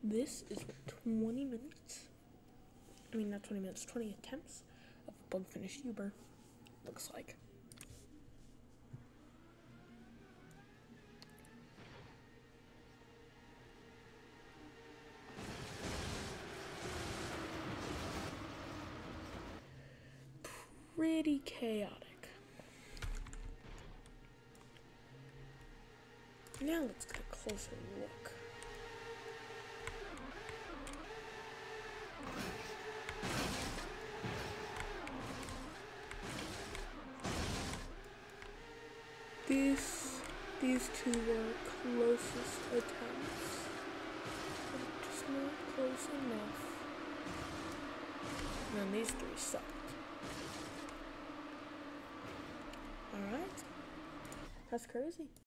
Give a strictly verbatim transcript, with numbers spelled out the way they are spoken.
This is what twenty minutes, I mean not twenty minutes, twenty attempts of bug finish Uber looks like. Pretty chaotic. Now let's get a closer look. These, these two were closest attempts, but just not close enough. And then these three sucked. Alright, that's crazy.